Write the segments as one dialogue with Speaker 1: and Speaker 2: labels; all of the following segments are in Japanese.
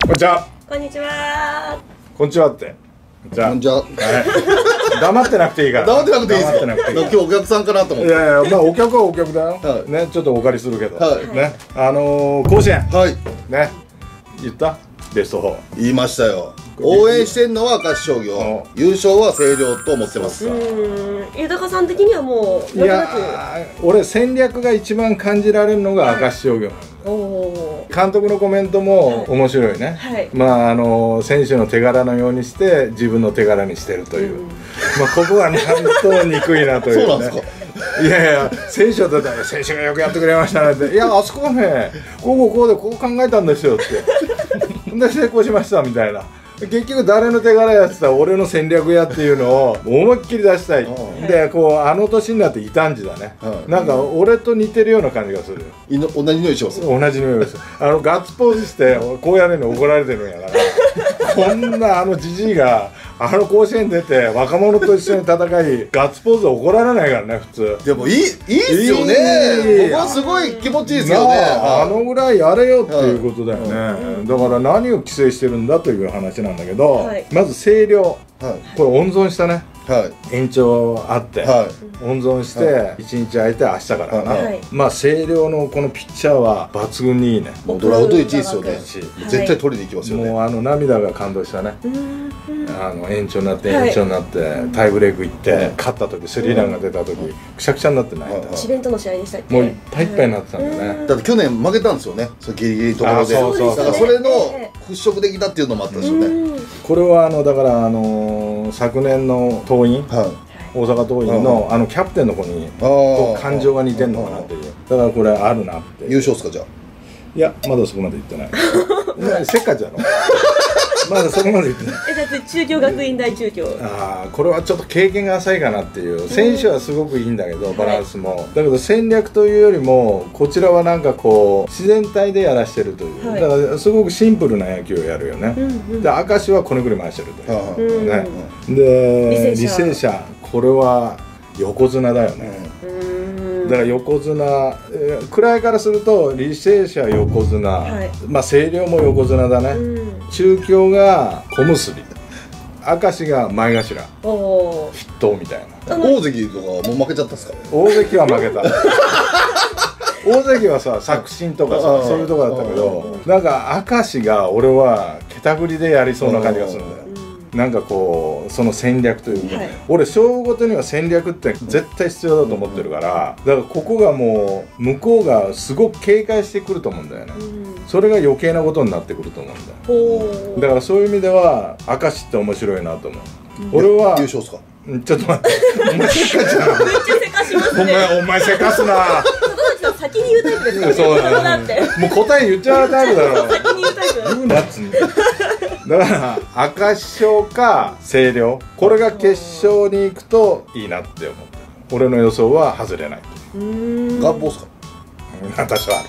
Speaker 1: こんにちは。
Speaker 2: こんにちは。
Speaker 1: こんにちはって。じゃあ、
Speaker 3: じゃあ、
Speaker 1: 黙ってなくていいから。
Speaker 3: 黙ってなくていいですよ。
Speaker 1: 黙ってなくていい
Speaker 3: 今日お客さんかなと思って。
Speaker 1: いやいや、まあお客はお客だよ。
Speaker 3: はい
Speaker 1: ね、ちょっとお借りするけど。
Speaker 3: はい
Speaker 1: ね、甲子園。
Speaker 3: はい、
Speaker 1: ね、言ったベスト4。
Speaker 3: 言いましたよ。応援してんのは明石商業、優勝は星稜と思ってます。
Speaker 2: 豊さん的にはもう
Speaker 1: いやー、俺戦略が一番感じられるのが明石商業なんだ。監督のコメントも面白いね。
Speaker 2: はい、
Speaker 1: まあ選手の手柄のようにして自分の手柄にしてるという、まあここはなんと憎いなというね。
Speaker 3: そうなんですか。
Speaker 1: いやいや、選手だったら選手がよくやってくれましたねって、いやあそこはねこうでこう考えたんですよってで成功しましたみたいな。結局誰の手柄やってたら俺の戦略やっていうのを思いっきり出したい。でこうあの年になって異端児だね。なんか俺と似てるような感じがする。
Speaker 3: 同じ匂いします。
Speaker 1: 同じ匂いです。ガッツポーズしてこうやるの怒られてるんやからこんなジジイが甲子園出て若者と一緒に戦いガッツポーズ怒られないからね普通。
Speaker 3: でもいいっすよね。僕はすごい気持ちいいですよね。
Speaker 1: ぐらいやれよっていうことだよね。だから何を規制してるんだという話なんだけど、まず星稜、これ温存したね。延長あって温存して1日空いて明日からかな。まあ星稜のこのピッチャーは抜群にいいね。
Speaker 3: もうドラフト1位ですよね。絶対取りに行きますよね。
Speaker 1: もう涙が感動したね。延長になってタイブレーク行って勝った時スリーランが出た時くしゃくしゃになってない。
Speaker 2: 智弁との試合でしたっけ。
Speaker 1: もういっぱいいっぱいになってたんだよね。
Speaker 3: だって去年負けたんですよね。ギリギリのところで。だからそれの払拭できたっていうのもあったんですよね。
Speaker 1: これはだから昨年の桐蔭、大阪桐蔭のキャプテンの子に感情が似てんのかなっていう。だからこれあるなって。
Speaker 3: 優勝っすかじゃあ。
Speaker 1: いやまだそこまで行ってない。せっかちだろ。まだそこまで行ってない。
Speaker 2: だって中京学院大中京。
Speaker 1: これはちょっと経験が浅いかなっていう。選手はすごくいいんだけどバランスも、だけど戦略というよりもこちらはなんかこう自然体でやらしてるという、だからすごくシンプルな野球をやるよね。で明石はこねくり回してるというね。で履正社これは横綱だよね。だから横綱、位からすると履正社横綱、まあ星稜も横綱だね。中京が小結、明石が前頭筆頭みたいな。
Speaker 3: 大関とかもう負けちゃったっすか。
Speaker 1: 大関は負けた。大関はさ作新とかさそういうとこだったけど、なんか明石が俺はけたぐりでやりそうな感じがするんだよ。なんかこうその戦略というか、俺勝負ごとには戦略って絶対必要だと思ってるから、だからここがもう向こうがすごく警戒してくると思うんだよね。それが余計なことになってくると思うんだ。だからそういう意味では明石って面白いなと思う。俺は
Speaker 3: 優勝っすか。
Speaker 1: ちょっと待って、お前せかちゃな。
Speaker 2: めっちゃせかしますね。
Speaker 1: お前せかすな。
Speaker 2: 先に言うタイプですからね。
Speaker 1: そうだね。もう答え言っちゃうタイプだろ。
Speaker 2: 先に言うタイプ。
Speaker 1: 言うなっつんだ。だから明石商か星稜、これが決勝に行くといいなって思ってる。俺の予想は外れない。
Speaker 3: 願望っすか。
Speaker 1: 私は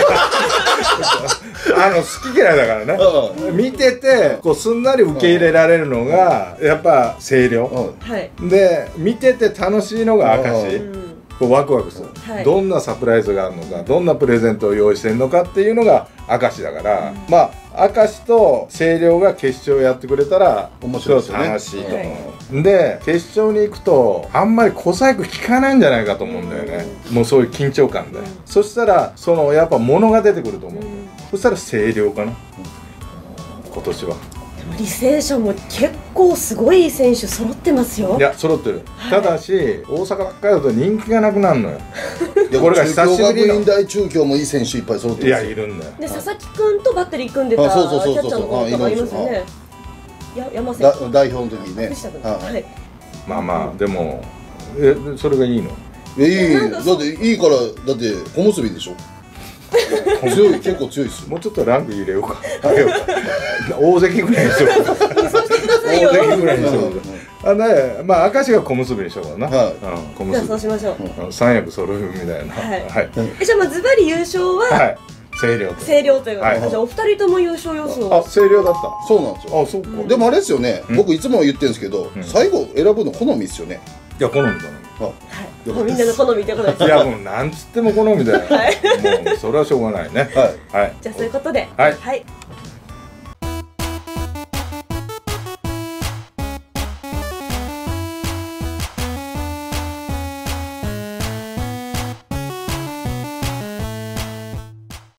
Speaker 1: 好き嫌いだからね。見ててこうすんなり受け入れられるのがやっぱ星稜で、見てて楽しいのが明石。ワクワクする、どんなサプライズがあるのか、どんなプレゼントを用意してるのかっていうのが明石だから、まあ明石と星稜が決勝やってくれたら面白いですよね。楽しいと思う。で決勝に行くとあんまり小細工効かないんじゃないかと思うんだよね。もうそういう緊張感で、そしたらやっぱ物が出てくると思う。そしたら星稜かな、今年は。
Speaker 2: 履正社も結構すごい選手揃ってますよ。
Speaker 1: いや揃ってる、ただし大阪ばっかりだと人気がなくなるのよ。これが久しぶりの
Speaker 3: 学院大中京もいい選手いっぱい揃ってる。
Speaker 1: いやいるんだよ。
Speaker 2: で佐々木君とバッテリー組んでたキャッチャーの子がいますよね。山瀬
Speaker 3: 代表の時にね。
Speaker 1: まあまあでもそれがいいの。
Speaker 3: いい、だっていいから、だって小結でしょ。強い、結構強いっす。
Speaker 1: もうちょっとランク入れようか。大関ぐらいにしようか。大関ぐらいにしようか。まあ明石が小結にしようかな。小結。
Speaker 2: じゃあそうしましょう。
Speaker 1: 三役揃うみたいな。はい。
Speaker 2: じゃあまあズバリ優勝は
Speaker 1: 星稜。
Speaker 2: 星稜ということで、じゃあお二人とも優勝予想。
Speaker 1: 星稜だった。
Speaker 3: そうなんですよ。
Speaker 1: そっか。
Speaker 3: でもあれですよね。僕いつも言ってるんですけど、最後選ぶの好みですよね。
Speaker 1: いや好みだね。
Speaker 2: みんなの好みってことです。
Speaker 1: いやもうなんつっても好みだよ。もうそれはしょうがないね。はい。
Speaker 2: じゃあそういうことで。
Speaker 1: はい。